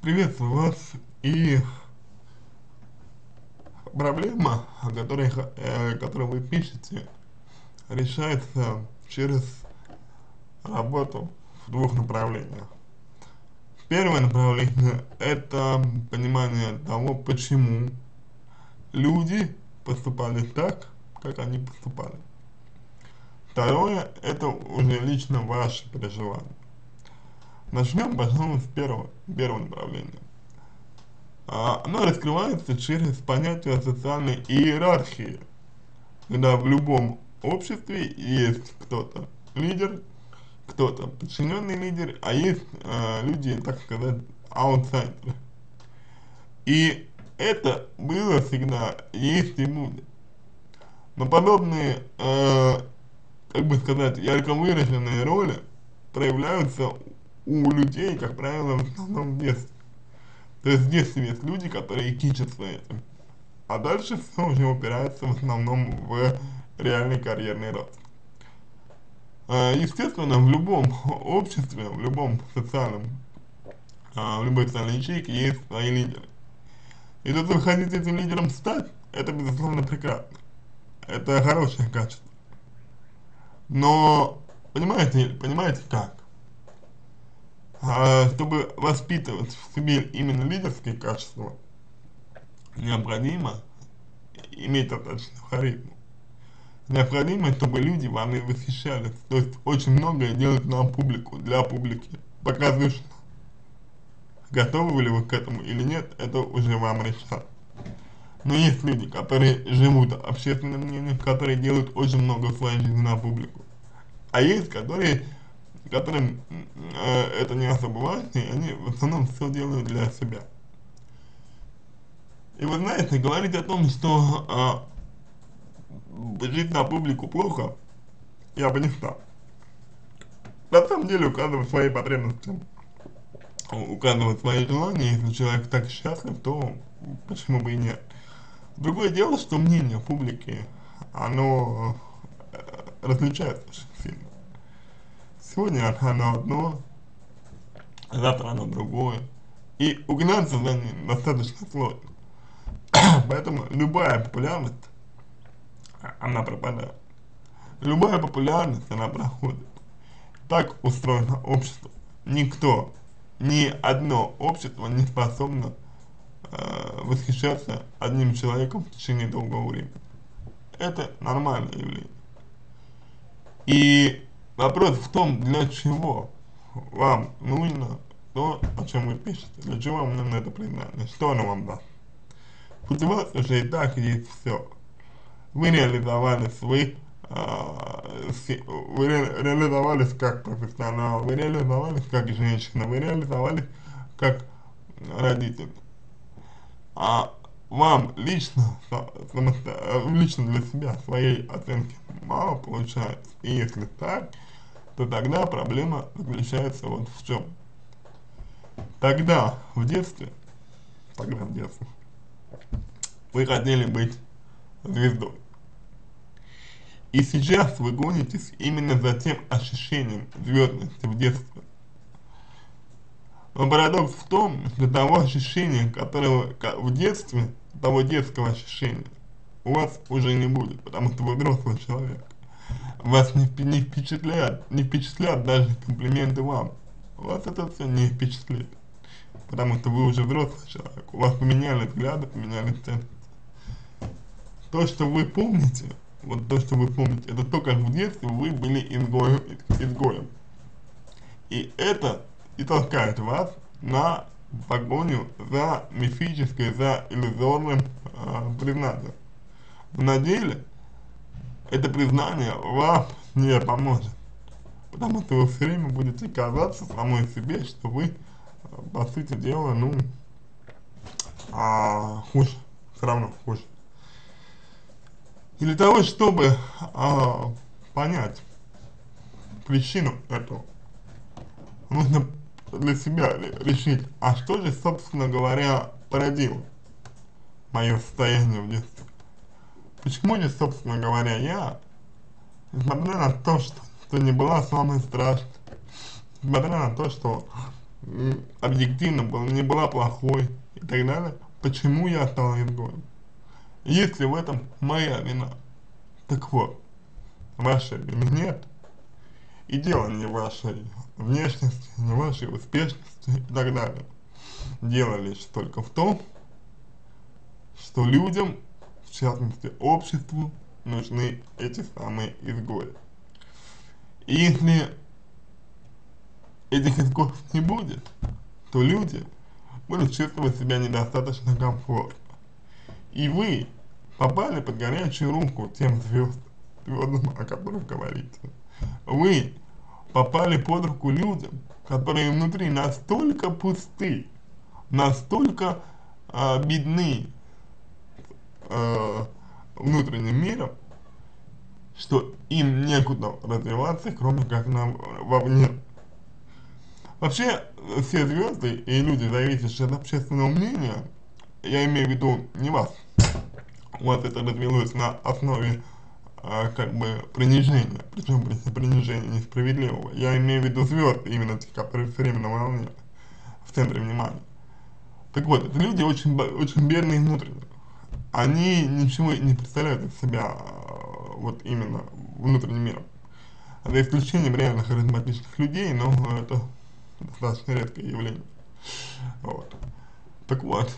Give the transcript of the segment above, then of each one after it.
Приветствую вас. И проблема, которую вы пишете, решается через работу в двух направлениях. Первое направление – это понимание того, почему люди поступали так, как они поступали. Второе – это уже лично ваши переживания. Начнем, пожалуй, с первого направления. Оно раскрывается через понятие социальной иерархии, когда в любом обществе есть кто-то лидер, кто-то подчиненный лидер, а есть люди, так сказать, аутсайдеры. И это было всегда, есть и будет. Но подобные, как бы сказать, ярко выраженные роли проявляются у людей, как правило, в основном в детстве. То есть в детстве есть люди, которые кичатся этим. А дальше все уже упирается в основном в реальный карьерный рост. Естественно, в любом обществе, в любом социальном, в любой социальной ячейке есть свои лидеры. И то, что вы хотите этим лидером стать, это безусловно прекрасно. Это хорошее качество. Но понимаете как? Чтобы воспитывать в себе именно лидерские качества, необходимо иметь достаточно харизму. Необходимо, чтобы люди вами восхищались. То есть очень многое делать на публику, для публики. Показываешь, готовы ли вы к этому или нет, это уже вам решать. Но есть люди, которые живут общественным мнением, которые делают очень много в своей жизни на публику. А есть, которым это не особо важно, и они в основном все делают для себя. И вы знаете, говорить о том, что жить на публику плохо, я бы не стал. На самом деле у каждого свои потребности, у каждого свои желания, если человек так счастлив, то почему бы и нет. Другое дело, что мнение публики, оно различается очень сильно. Сегодня оно одно, завтра оно другое. И угнаться за ним достаточно сложно. Поэтому любая популярность, она пропадает. Любая популярность, она проходит. Так устроено общество. Никто, ни одно общество не способно восхищаться одним человеком в течение долгого времени. Это нормальное явление. И вопрос в том, для чего вам нужно то, о чем вы пишете, для чего вам нужно это признание, что оно вам даст. У вас уже и так есть все. Вы реализовались, вы реализовались как профессионал, вы реализовались как женщина, вы реализовались как родитель. А вам лично для себя своей оценки мало получается. И если так, то тогда проблема заключается вот в чем. Тогда в детстве, вы хотели быть звездой. И сейчас вы гонитесь именно за тем ощущением звездности в детстве. Но парадокс в том, что того ощущения, которого в детстве, того детского ощущения, у вас уже не будет, потому что вы взрослый человек. Вас не впечатлят даже комплименты вам. Вас это все не впечатлит, потому что вы уже взрослый человек. У вас поменяли взгляды, поменяли ценности. То, что вы помните, вот то, что вы помните, это то, как в детстве вы были изгоем. И это и толкает вас на погоню за мифической, за иллюзорным признанием. На деле, это признание вам не поможет, потому что вы все время будете казаться самой себе, что вы, по сути дела, ну, хуже, все равно хуже. И для того, чтобы понять причину этого, нужно для себя решить, а что же, собственно говоря, породило мое состояние в детстве. Почему же, собственно говоря, я, несмотря на то, что не была самой страшной, несмотря на то, что объективно не была плохой и так далее, почему я стала изгоем? Если в этом моя вина, так вот, вашей вины нет, и дело не в вашей внешности, не в вашей успешности и так далее. Дело лишь только в том, что людям, в частности обществу, нужны эти самые изгои. И если этих изгоев не будет, то люди будут чувствовать себя недостаточно комфортно. И вы попали под горячую руку тем звездам, о которых говорите. Вы попали под руку людям, которые внутри настолько пусты, настолько бедны внутренним миром, что им некуда развиваться, кроме как вовне. Вообще, все звезды и люди, зависящие от общественного мнения, я имею в виду не вас, у вас это развилось на основе как бы принижения, причем принижения несправедливого. Я имею в виду звезд, именно те, которые все время на волне, в центре внимания. Так вот, это люди очень бедные внутренне. Они ничего не представляют из себя вот именно внутренним миром. За исключением реально харизматичных людей, но это достаточно редкое явление. Вот. Так вот,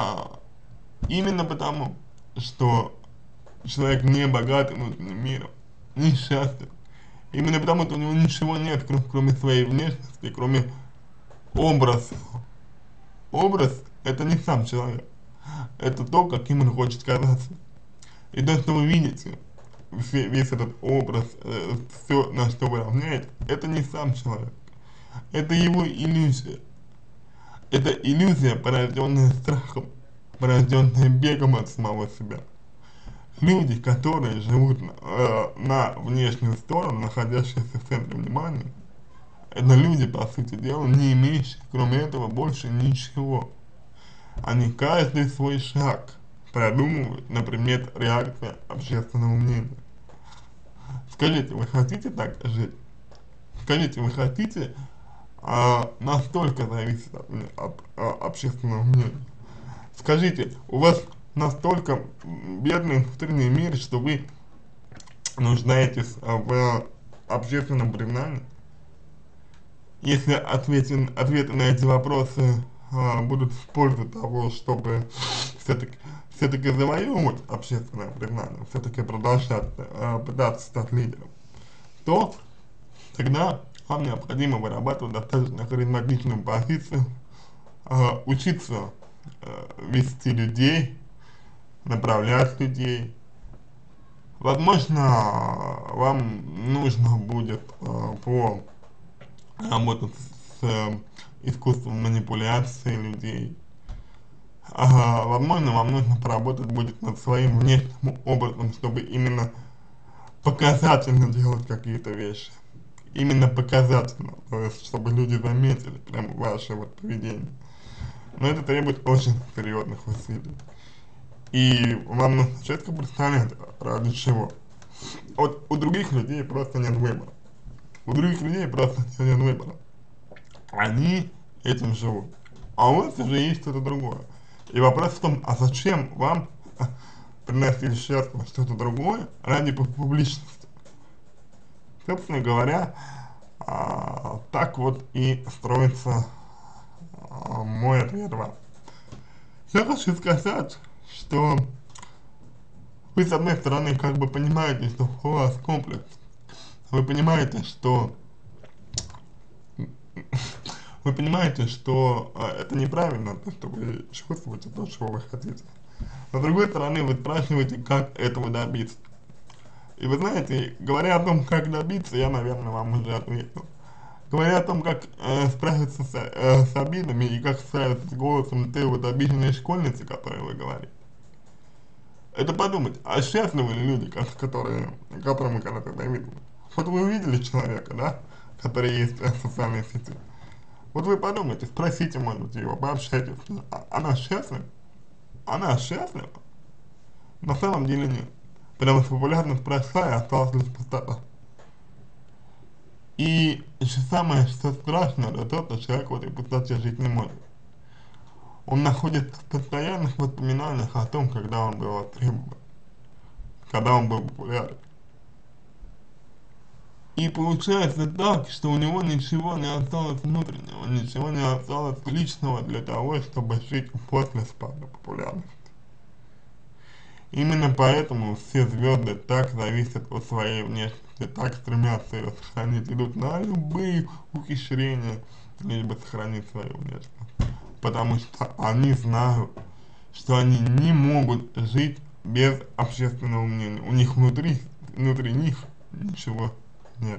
именно потому, что человек не богат внутренним миром, несчастлив, именно потому, что у него ничего нет, кроме своей внешности, кроме образа. Образ – это не сам человек, это то, каким он хочет казаться. И то, что вы видите, весь этот образ, все, на что вы равняете, это не сам человек, это его иллюзия. Это иллюзия, порожденная страхом, порожденная бегом от самого себя. Люди, которые живут на внешнюю сторону, находящиеся в центре внимания, это люди, по сути дела, не имеющие, кроме этого, больше ничего. Они каждый свой шаг продумывают на предмет реакции общественного мнения. Скажите, вы хотите так жить? Скажите, вы хотите настолько зависеть от общественного мнения? Скажите, у вас настолько бедный внутренний мир, что вы нуждаетесь в общественном признании? Если ответы на эти вопросы будут в пользу того, чтобы все-таки завоевывать общественное признание, все-таки продолжать пытаться стать лидером, то тогда вам необходимо вырабатывать достаточно харизматичную позицию, учиться вести людей, направлять людей. Возможно, вам нужно будет поработать с искусством манипуляции людей. Возможно, вам нужно поработать будет над своим внешним образом, чтобы именно показательно делать какие-то вещи. Именно показательно, то есть, чтобы люди заметили прям ваше вот поведение. Но это требует очень серьезных усилий. И вам нужно четко представлять, ради чего. Вот у других людей просто нет выбора. У других людей просто нет выбора. Они этим живут. А у вас уже есть что-то другое. И вопрос в том, а зачем вам приносить в жертву что-то другое ради публичности? Собственно говоря, так вот и строится мой ответ вам. Я хочу сказать, что вы, с одной стороны, как бы понимаете, что у вас комплекс. Вы понимаете, что это неправильно, то, что вы чувствуете, то, чего вы хотите. Но с другой стороны, вы спрашиваете, как этого добиться. И вы знаете, говоря о том, как добиться, я, наверное, вам уже ответил. Говоря о том, как справиться с обидами и как справиться с голосом той вот обиженной школьницы, о которой вы говорите. Это подумать, а счастливы ли люди, которым вы когда-то завидовали? Вот вы увидели человека, да, который есть в социальной сети. Вот вы подумайте, спросите, может быть, его, пообщайтесь. Она счастлива? Она счастлива? На самом деле нет. Потому что популярность прошла и осталась лишь пустота. И еще самое, что страшное, это то, что человек в этой пустоте жить не может. Он находится в постоянных воспоминаниях о том, когда он был востребован, когда он был популярен. И получается так, что у него ничего не осталось внутреннего, ничего не осталось личного для того, чтобы жить после спада популярности. Именно поэтому все звезды так зависят от своей внешности, так стремятся ее сохранить, идут на любые ухищрения, лишь бы сохранить свою внешность. Потому что они знают, что они не могут жить без общественного мнения. У них внутри них ничего нет.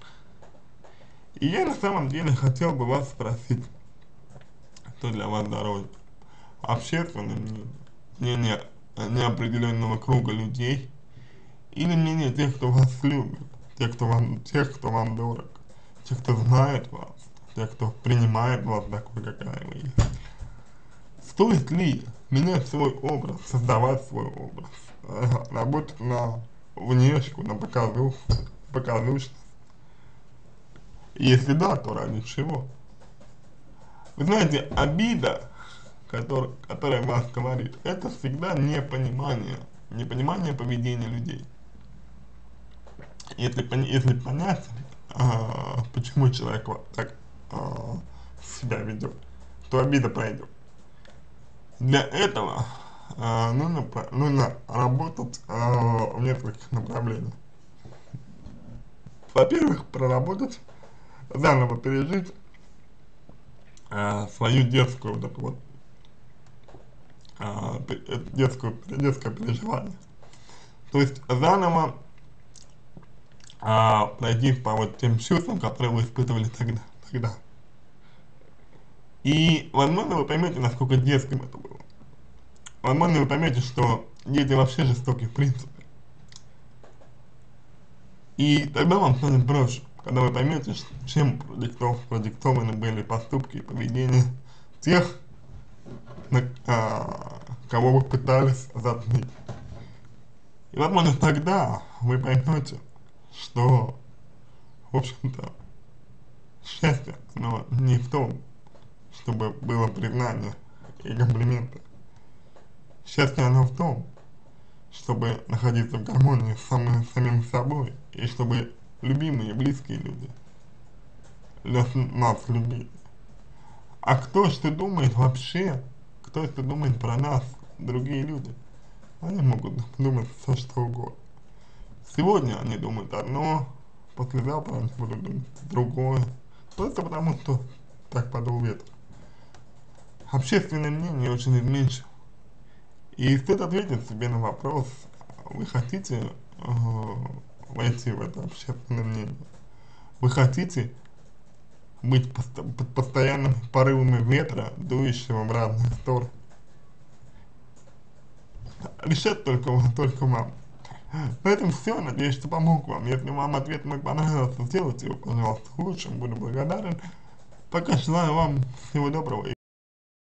И я на самом деле хотел бы вас спросить, что для вас дороже: общественное мнение, мнение неопределенного круга людей, или мнение тех, кто вас любит, тех, кто вам дорог, тех, кто знает вас, тех, кто принимает вас такой, какая вы есть. Стоит ли менять свой образ, создавать свой образ, работать на внешку, на показушность? Если да, то ради чего? Вы знаете, обида, которая вас говорит, это всегда непонимание поведения людей. Если понять, почему человек вот так себя ведет, то обида пройдет. Для этого нужно работать в нескольких направлениях. Во-первых, проработать, заново пережить свою детскую вот эту вот детское переживание. То есть заново пройти по вот тем чувствам, которые вы испытывали тогда. И, возможно, вы поймете, насколько детским это было. Возможно, вы поймете, что дети вообще жестоки в принципе. И тогда вам станет проще, когда вы поймете, чем продиктованы были поступки и поведение тех, кого вы пытались затмить. И, возможно, тогда вы поймете, что, в общем-то, счастье, но не в том, чтобы было признание и комплименты. Счастье оно в том, чтобы находиться в гармонии с самим собой, и чтобы любимые, близкие люди нас любили. А кто что думает вообще, кто что думает про нас, другие люди, они могут думать все что угодно. Сегодня они думают одно, послезавтра они будут думать другое, просто потому что так подул ветер. Общественное мнение очень изменчиво. И стоит ответить себе на вопрос: вы хотите войти в это общественное мнение? Вы хотите быть под постоянными порывами ветра, дующего в разные стороны? Решать только вам. На этом все. Надеюсь, что помог вам. Если вам ответ мой понравился, сделайте его, пожалуйста, лучше. Буду благодарен. Пока желаю вам всего доброго.